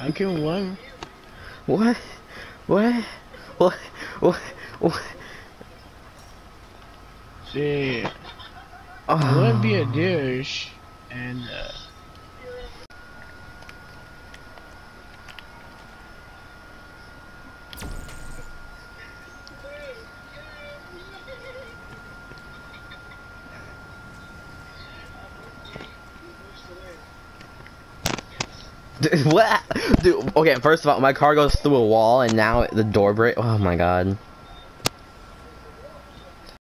I killed one. What? What? What? What? See, I want to be a Oh. douche, and Dude, what? Dude, okay, first of all, my car goes through a wall and now the door break. Oh my god.